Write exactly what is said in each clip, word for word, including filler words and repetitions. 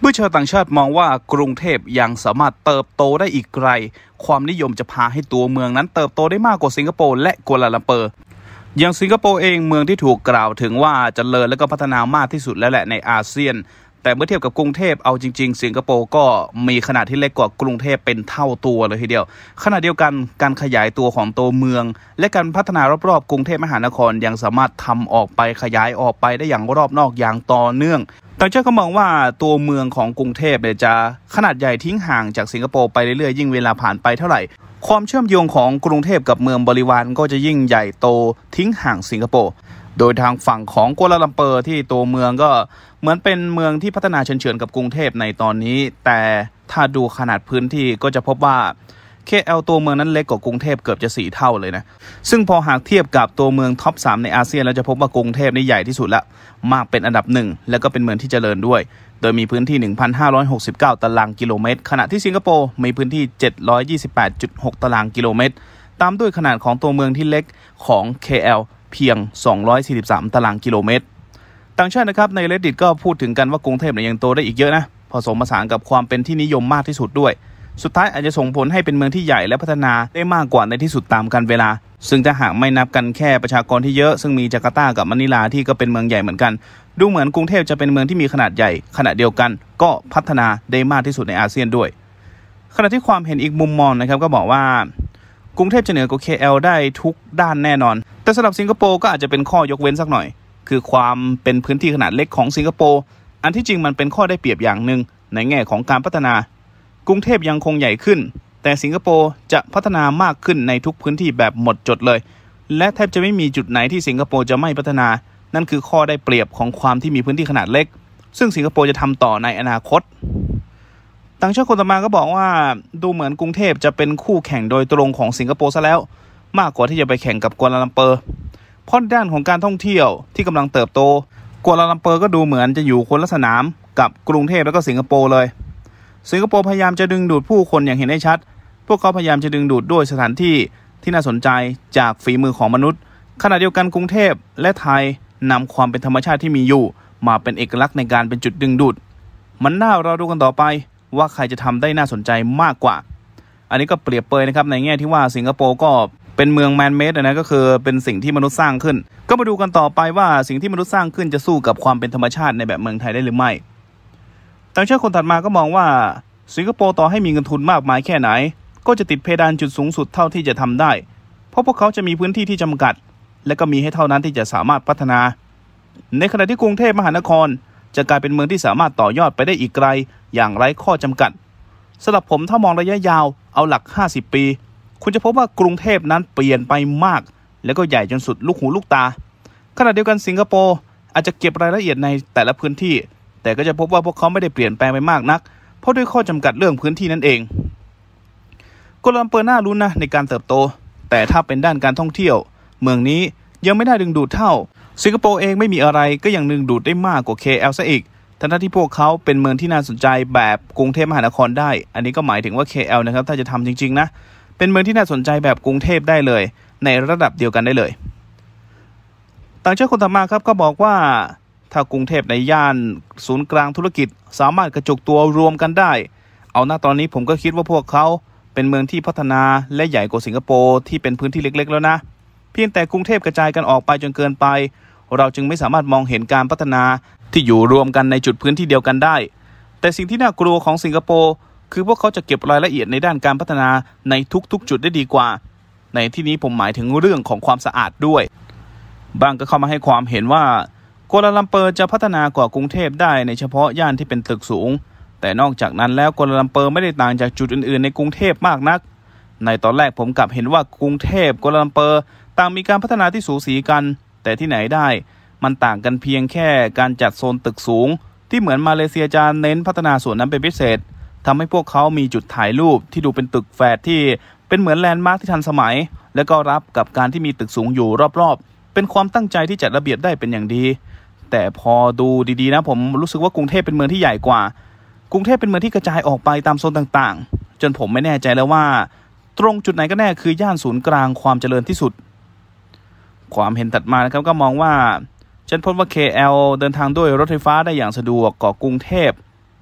มื่อชาวต่างชาติมองว่ากรุงเทพยังสามารถเติบโตได้อีกไกลความนิยมจะพาให้ตัวเมืองนั้นเติบโตได้มากกว่าสิงคโปร์และกัวลาลัมเปอร์อย่างสิงคโปร์เองเมืองที่ถูกกล่าวถึงว่าเจริญและก็พัฒนามากที่สุดแล้วแหละในอาเซียนแต่เมื่อเทียบกับกรุงเทพเอาจริงๆสิงคโปร์ก็มีขนาดที่เล็กกว่ากรุงเทพเป็นเท่าตัวเลยทีเดียวขณะเดียวกันการขยายตัวของตัวเมืองและการพัฒนารอบๆกรุงเทพมหานครยังสามารถทำออกไปขยายออกไปได้อย่างรอบนอกอย่างต่อเนื่องต่างชาติก็มองว่าตัวเมืองของกรุงเทพเนี่ยจะขนาดใหญ่ทิ้งห่างจากสิงคโปร์ไปเรื่อยๆยิ่งเวลาผ่านไปเท่าไหร่ความเชื่อมโยงของกรุงเทพกับเมืองบริวารก็จะยิ่งใหญ่โตทิ้งห่างสิงคโปร์โดยทางฝั่งของกัวลาลัมเปอร์ที่ตัวเมืองก็เหมือนเป็นเมืองที่พัฒนาเฉื่อยๆกับกรุงเทพในตอนนี้แต่ถ้าดูขนาดพื้นที่ก็จะพบว่า เค แอล ตัวเมืองนั้นเล็กกว่ากรุงเทพเกือบจะสี่เท่าเลยนะซึ่งพอหากเทียบกับตัวเมืองท็อปสามในอาเซียนเราจะพบว่ากรุงเทพนี่ใหญ่ที่สุดละมากเป็นอันดับหนึ่งและก็เป็นเมืองที่เจริญด้วยโดยมีพื้นที่ หนึ่งพันห้าร้อยหกสิบเก้า ตารางกิโลเมตรขณะที่สิงคโปร์มีพื้นที่ เจ็ดร้อยยี่สิบแปดจุดหก ตารางกิโลเมตรตามด้วยขนาดของตัวเมืองที่เล็กของ เค แอล เพียงสองร้อยสี่สิบสามตารางกิโลเมตรต่างชาตินะครับใน Reddit ก็พูดถึงกันว่ากรุงเทพเนี่ยยังโตได้อีกเยอะนะผสมผสานกับความเป็นที่นิยมมากที่สุดด้วยสุดท้ายอาจจะส่งผลให้เป็นเมืองที่ใหญ่และพัฒนาได้มากกว่าในที่สุดตามกาลเวลาซึ่งถ้าหากไม่นับกันแค่ประชากรที่เยอะซึ่งมีจาการ์ตากับมะนิลาที่ก็เป็นเมืองใหญ่เหมือนกันดูเหมือนกรุงเทพจะเป็นเมืองที่มีขนาดใหญ่ขณะเดียวกันก็พัฒนาได้มากที่สุดในอาเซียนด้วยขณะที่ความเห็นอีกมุมมองนะครับก็บอกว่ากรุงเทพจะเหนือกว่า เค แอล ได้ทุกด้านแน่นอนแต่สำหรับสิงคโปร์ก็อาจจะเป็นข้อยกเว้นสักหน่อยคือความเป็นพื้นที่ขนาดเล็กของสิงคโปร์อันที่จริงมันเป็นข้อได้เปรียบอย่างหนึ่งในแง่ของการพัฒนากรุงเทพยังคงใหญ่ขึ้นแต่สิงคโปร์จะพัฒนามากขึ้นในทุกพื้นที่แบบหมดจดเลยและแทบจะไม่มีจุดไหนที่สิงคโปร์จะไม่พัฒนานั่นคือข้อได้เปรียบของความที่มีพื้นที่ขนาดเล็กซึ่งสิงคโปร์จะทำต่อในอนาคตต่างชาติคนต่อมาก็บอกว่าดูเหมือนกรุงเทพจะเป็นคู่แข่งโดยตรงของสิงคโปร์ซะแล้วมากกว่าที่จะไปแข่งกับกัวลาลัมเปอร์เพราะด้านของการท่องเที่ยวที่กำลังเติบโตกัวลาลัมเปอร์ก็ดูเหมือนจะอยู่คนละสนามกับกรุงเทพแล้วก็สิงคโปร์เลยสิงคโปร์พยายามจะดึงดูดผู้คนอย่างเห็นได้ชัดพวกเขาพยายามจะดึงดูดด้วยสถานที่ที่น่าสนใจจากฝีมือของมนุษย์ขณะเดียวกันกรุงเทพและไทยนำความเป็นธรรมชาติที่มีอยู่มาเป็นเอกลักษณ์ในการเป็นจุดดึงดูดมันน่าเราดูกันต่อไปว่าใครจะทำได้น่าสนใจมากกว่าอันนี้ก็เปรียบเปรยนะครับในแง่ที่ว่าสิงคโปร์ก็เป็นเมืองแมนเมดนะก็คือเป็นสิ่งที่มนุษย์สร้างขึ้นก็มาดูกันต่อไปว่าสิ่งที่มนุษย์สร้างขึ้นจะสู้กับความเป็นธรรมชาติในแบบเมืองไทยได้หรือไม่ต่างชาติคนถัดมาก็มองว่าสิงคโปร์ต่อให้มีเงินทุนมากมายแค่ไหนก็จะติดเพดานจุดสูงสุดเท่าที่จะทำได้เพราะพวกเขาจะมีพื้นที่ที่จำกัดและก็มีให้เท่านั้นที่จะสามารถพัฒนาในขณะที่กรุงเทพมหานครจะกลายเป็นเมืองที่สามารถต่อยอดไปได้อีกไกลอย่างไร้ข้อจำกัดสำหรับผมถ้ามองระยะยาวเอาหลักห้าสิบปีคุณจะพบว่ากรุงเทพนั้นเปลี่ยนไปมากแล้วก็ใหญ่จนสุดลูกหูลูกตาขณะเดียวกันสิงคโปร์อาจจะเก็บรายละเอียดในแต่ละพื้นที่แต่ก็จะพบว่าพวกเขาไม่ได้เปลี่ยนแปลงไปมากนักเพราะด้วยข้อจำกัดเรื่องพื้นที่นั่นเองกัวลาลัมเปอร์น่าลุ้นนะในการเติบโตแต่ถ้าเป็นด้านการท่องเที่ยวเมืองนี้ยังไม่ได้ดึงดูดเท่าสิงคโปร์เองไม่มีอะไรก็ยังดึงดูดได้มากกว่า เค แอล ซะอีกทั้งที่พวกเขาเป็นเมืองที่น่าสนใจแบบกรุงเทพมหานครได้อันนี้ก็หมายถึงว่า เค แอล นะครับถ้าจะทำจริงๆนะเป็นเมืองที่น่าสนใจแบบกรุงเทพได้เลยในระดับเดียวกันได้เลยต่างชาติคนต่อมาครับก็บอกว่าถ้ากรุงเทพในย่านศูนย์กลางธุรกิจสามารถกระจุกตัวรวมกันได้เอาหน้าตอนนี้ผมก็คิดว่าพวกเขาเป็นเมืองที่พัฒนาและใหญ่กว่าสิงคโปร์ที่เป็นพื้นที่เล็กๆแล้วนะเพียงแต่กรุงเทพกระจายกันออกไปจนเกินไปเราจึงไม่สามารถมองเห็นการพัฒนาที่อยู่รวมกันในจุดพื้นที่เดียวกันได้แต่สิ่งที่น่ากลัวของสิงคโปร์คือพวกเขาจะเก็บรายละเอียดในด้านการพัฒนาในทุกๆจุดได้ดีกว่าในที่นี้ผมหมายถึงเรื่องของความสะอาดด้วยบางก็เข้ามาให้ความเห็นว่ากัวลาลัมเปอร์จะพัฒนากว่ากรุงเทพได้ในเฉพาะย่านที่เป็นตึกสูงแต่นอกจากนั้นแล้วกัวลาลัมเปอร์ไม่ได้ต่างจากจุดอื่นๆในกรุงเทพมากนักในตอนแรกผมกลับเห็นว่ากรุงเทพกัวลาลัมเปอร์ต่างมีการพัฒนาที่สูสีกันแต่ที่ไหนได้มันต่างกันเพียงแค่การจัดโซนตึกสูงที่เหมือนมาเลเซียจะเน้นพัฒนาส่วนนั้นเป็นพิเศษทำให้พวกเขามีจุดถ่ายรูปที่ดูเป็นตึกแฝดที่เป็นเหมือนแลนด์มาร์คที่ทันสมัยและก็รับกับการที่มีตึกสูงอยู่รอบๆเป็นความตั้งใจที่จัดระเบียบได้เป็นอย่างดีแต่พอดูดีๆนะผมรู้สึกว่ากรุงเทพเป็นเมืองที่ใหญ่กว่ากรุงเทพเป็นเมืองที่กระจายออกไปตามโซนต่างๆจนผมไม่แน่ใจแล้วว่าตรงจุดไหนก็แน่คือย่านศูนย์กลางความเจริญที่สุดความเห็นถัดมานะครับก็มองว่าฉันพบว่า เค แอล เดินทางด้วยรถไฟฟ้าได้อย่างสะดวกกว่ากรุงเทพ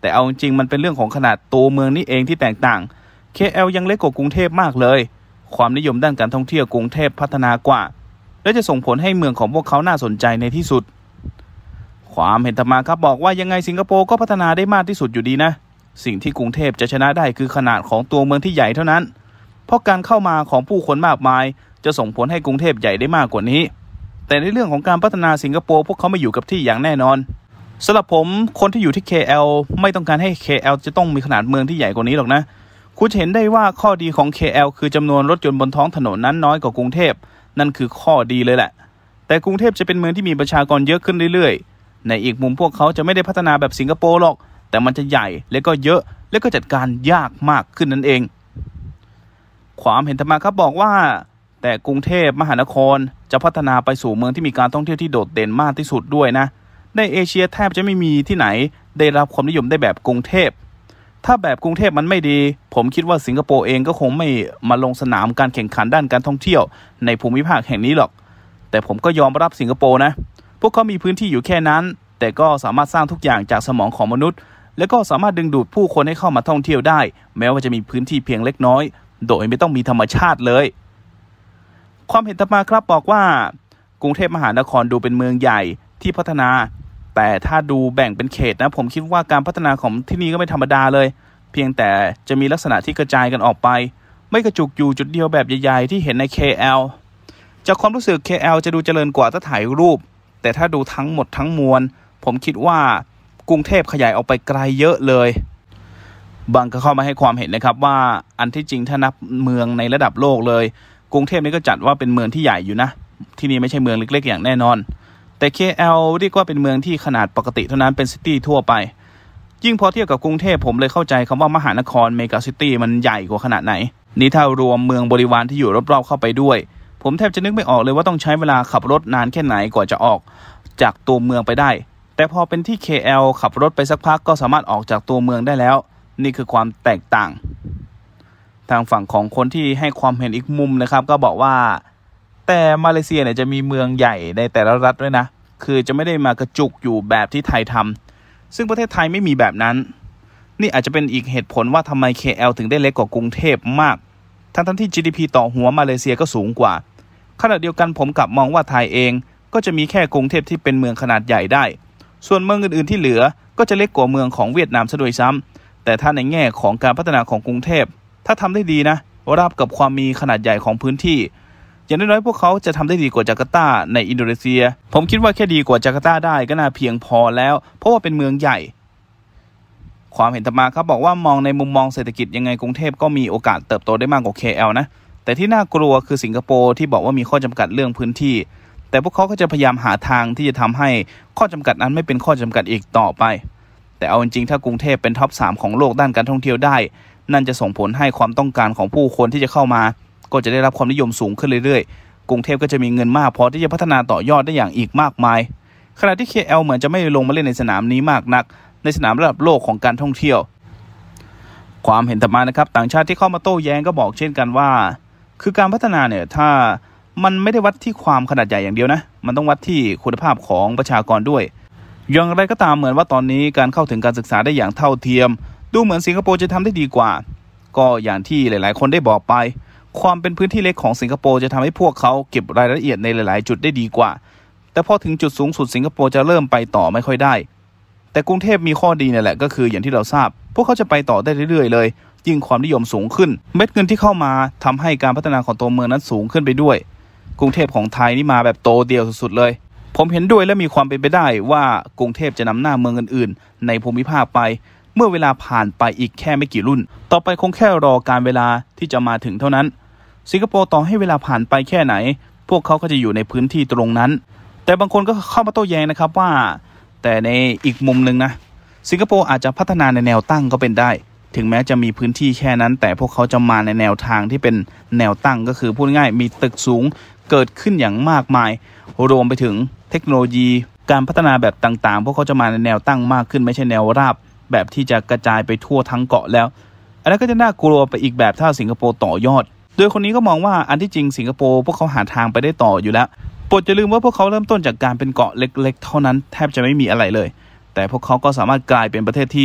แต่เอาจริงมันเป็นเรื่องของขนาดตัวเมืองนี่เองที่แตกต่าง เค แอล ยังเล็กกว่ากรุงเทพมากเลยความนิยมด้านการท่องเที่ยวกรุงเทพพัฒนากว่าและจะส่งผลให้เมืองของพวกเขาน่าสนใจในที่สุดความเห็นธรรมาครับบอกว่ายังไงสิงคโปร์ก็พัฒนาได้มากที่สุดอยู่ดีนะสิ่งที่กรุงเทพจะชนะได้คือขนาดของตัวเมืองที่ใหญ่เท่านั้นเพราะการเข้ามาของผู้คนมากมายจะส่งผลให้กรุงเทพใหญ่ได้มากกว่านี้แต่ในเรื่องของการพัฒนาสิงคโปร์พวกเขาไม่อยู่กับที่อย่างแน่นอนสำหรับผมคนที่อยู่ที่ เค แอล ไม่ต้องการให้ เค แอล จะต้องมีขนาดเมืองที่ใหญ่กว่านี้หรอกนะคุณเห็นได้ว่าข้อดีของ เค แอล คือจำนวนรถยนต์บนท้องถนนนั้นน้อยกว่ากรุงเทพนั่นคือข้อดีเลยแหละแต่กรุงเทพจะเป็นเมืองที่มีประชากรเยอะขึ้นเรื่อยๆในอีกมุมพวกเขาจะไม่ได้พัฒนาแบบสิงคโปร์หรอกแต่มันจะใหญ่และก็เยอะและก็จัดการยากมากขึ้นนั่นเองความเห็นธรรมาครับบอกว่าแต่กรุงเทพมหานครจะพัฒนาไปสู่เมืองที่มีการท่องเที่ยวที่โดดเด่นมากที่สุดด้วยนะในเอเชียแทบจะไม่มีที่ไหนได้รับความนิยมได้แบบกรุงเทพถ้าแบบกรุงเทพมันไม่ดีผมคิดว่าสิงคโปร์เองก็คงไม่มาลงสนามการแข่งขันด้านการท่องเที่ยวในภูมิภาคแห่งนี้หรอกแต่ผมก็ยอมรับสิงคโปร์นะพวกเขามีพื้นที่อยู่แค่นั้นแต่ก็สามารถสร้างทุกอย่างจากสมองของมนุษย์และก็สามารถดึงดูดผู้คนให้เข้ามาท่องเที่ยวได้แม้ว่าจะมีพื้นที่เพียงเล็กน้อยโดยไม่ต้องมีธรรมชาติเลยความเห็นธรรมาครับบอกว่ากรุงเทพมหานครดูเป็นเมืองใหญ่ที่พัฒนาแต่ถ้าดูแบ่งเป็นเขตนะผมคิดว่าการพัฒนาของที่นี่ก็ไม่ธรรมดาเลยเพียงแต่จะมีลักษณะที่กระจายกันออกไปไม่กระจุกอยู่จุดเดียวแบบใหญ่ๆที่เห็นใน เค แอล จากความรู้สึก เค แอล จะดูเจริญกว่าถ้าถ่ายรูปแต่ถ้าดูทั้งหมดทั้งมวลผมคิดว่ากรุงเทพขยายออกไปไกลเยอะเลยบางก็เข้ามาให้ความเห็นนะครับว่าอันที่จริงถ้านับเมืองในระดับโลกเลยกรุงเทพนี่ก็จัดว่าเป็นเมืองที่ใหญ่อยู่นะที่นี่ไม่ใช่เมืองเล็กๆอย่างแน่นอนแต่ เค แอล เรียกว่าเป็นเมืองที่ขนาดปกติเท่านั้นเป็นซิตี้ทั่วไปยิ่งพอเทียบกับกรุงเทพผมเลยเข้าใจคำว่ามหานครเมกะซิตี้มันใหญ่กว่าขนาดไหนนี่ถ้ารวมเมืองบริวารที่อยู่รอบๆเข้าไปด้วยผมแทบจะนึกไม่ออกเลยว่าต้องใช้เวลาขับรถนานแค่ไหนกว่าจะออกจากตัวเมืองไปได้แต่พอเป็นที่ เค แอล ขับรถไปสักพักก็สามารถออกจากตัวเมืองได้แล้วนี่คือความแตกต่างทางฝั่งของคนที่ให้ความเห็นอีกมุมนะครับก็บอกว่าแต่มาเลเซียเนี่ยจะมีเมืองใหญ่ในแต่ละรัฐด้วยนะคือจะไม่ได้มากระจุกอยู่แบบที่ไทยทำซึ่งประเทศไทยไม่มีแบบนั้นนี่อาจจะเป็นอีกเหตุผลว่าทำไม เค แอล ถึงได้เล็กกว่ากรุงเทพมากทั้งทั้งที่ จี ดี พี ต่อหัวมาเลเซียก็สูงกว่าขณะเดียวกันผมกลับมองว่าไทยเองก็จะมีแค่กรุงเทพที่เป็นเมืองขนาดใหญ่ได้ส่วนเมืองอื่นๆที่เหลือก็จะเล็กกว่าเมืองของเวียดนามซะด้วยซ้ำแต่ถ้าในแง่ของการพัฒนาของกรุงเทพถ้าทำได้ดีนะรับกับความมีขนาดใหญ่ของพื้นที่อย่างน้อยๆพวกเขาจะทำได้ดีกว่าจาการ์ตาในอินโดนีเซียผมคิดว่าแค่ดีกว่าจาการ์ตาได้ก็น่าเพียงพอแล้วเพราะว่าเป็นเมืองใหญ่ความเห็นธรรมาครับบอกว่ามองในมุมมองเศรษฐกิจยังไงกรุงเทพก็มีโอกาสเติบโตได้มากกว่า เค แอล นะแต่ที่น่ากลัวคือสิงคโปร์ที่บอกว่ามีข้อจำกัดเรื่องพื้นที่แต่พวกเขาก็จะพยายามหาทางที่จะทำให้ข้อจำกัดนั้นไม่เป็นข้อจำกัดอีกต่อไปแต่เอาจริงๆถ้ากรุงเทพเป็นท็อปสามของโลกด้านการท่องเที่ยวได้นั่นจะส่งผลให้ความต้องการของผู้คนที่จะเข้ามาก็จะได้รับความนิยมสูงขึ้นเรื่อยๆกรุงเทพก็จะมีเงินมากพอที่จะพัฒนาต่อยอดได้อย่างอีกมากมายขณะที่ เค แอล เหมือนจะไม่ลงมาเล่นในสนามนี้มากนักในสนามระดับโลกของการท่องเที่ยวความเห็นธรรมานะครับต่างชาติที่เข้ามาโต้แย้งก็บอกเช่นกันว่าคือการพัฒนาเนี่ยถ้ามันไม่ได้วัดที่ความขนาดใหญ่อย่างเดียวนะมันต้องวัดที่คุณภาพของประชากรด้วยอย่างไรก็ตามเหมือนว่าตอนนี้การเข้าถึงการศึกษาได้อย่างเท่าเทียมดูเหมือนสิงคโปร์จะทำได้ดีกว่าก็อย่างที่หลายๆคนได้บอกไปความเป็นพื้นที่เล็กของสิงคโปร์จะทำให้พวกเขาเก็บรายละเอียดในหลายๆจุดได้ดีกว่าแต่พอถึงจุดสูงสุดสิงคโปร์จะเริ่มไปต่อไม่ค่อยได้แต่กรุงเทพมีข้อดีนี่แหละก็คืออย่างที่เราทราบพวกเขาจะไปต่อได้เรื่อยๆเลยยิ่งความนิยมสูงขึ้นเม็ดเงินที่เข้ามาทำให้การพัฒนาของตัวเมืองนั้นสูงขึ้นไปด้วยกรุงเทพของไทยนี่มาแบบโตเดียวสุดๆเลยผมเห็นด้วยและมีความเป็นไปได้ว่ากรุงเทพจะนำหน้าเมืองอื่นๆในภูมิภาคไปเมื่อเวลาผ่านไปอีกแค่ไม่กี่รุ่นต่อไปคงแค่รอการเวลาที่จะมาถึงเท่านั้นสิงคโปร์ต่อให้เวลาผ่านไปแค่ไหนพวกเขาก็จะอยู่ในพื้นที่ตรงนั้นแต่บางคนก็เข้ามาโต้แย้งนะครับว่าแต่ในอีกมุมนึงนะสิงคโปร์อาจจะพัฒนาในแนวตั้งก็เป็นได้ถึงแม้จะมีพื้นที่แค่นั้นแต่พวกเขาจะมาในแนวทางที่เป็นแนวตั้งก็คือพูดง่ายมีตึกสูงเกิดขึ้นอย่างมากมายรวมไปถึงเทคโนโลยีการพัฒนาแบบต่างๆพวกเขาจะมาในแนวตั้งมากขึ้นไม่ใช่แนวราบแบบที่จะกระจายไปทั่วทั้งเกาะแล้วอันนั้นก็จะน่ากลัวไปอีกแบบถ้าสิงคโปร์ต่อยอดโดยคนนี้ก็มองว่าอันที่จริงสิงคโปร์พวกเขาหาทางไปได้ต่ออยู่แล้วโปรดอย่าลืมว่าพวกเขาเริ่มต้นจากการเป็นเกาะเล็กๆเท่านั้นแทบจะไม่มีอะไรเลยแต่พวกเขาก็สามารถกลายเป็นประเทศที่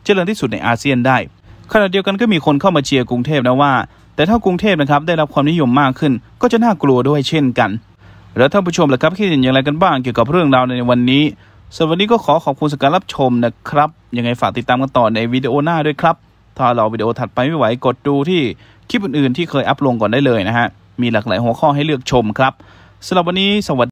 เจริญที่สุดในอาเซียนได้ขณะเดียวกันก็มีคนเข้ามาเชียร์กรุงเทพนะว่าแต่ถ้ากรุงเทพนะครับได้รับความนิยมมากขึ้นก็จะน่ากลัวด้วยเช่นกันแล้วท่านผู้ชมล่ะครับคิดเห็นอย่างไรกันบ้างเกี่ยวกับเรื่องราวในวันนี้สำหรับวันนี้ก็ขอขอบคุณสำหรับการรับชมนะครับยังไงฝากติดตามกันต่อในวิดีโอหน้าด้วยครับถ้าเราวิดีโอถัดไปไม่ไหวกดดูที่คลิปอื่นๆที่เคยอัพลงก่อนได้เลยนะฮะมีหลากหลายหัวข้อให้เลือกชมครับสำหรับวันนี้สวัสดี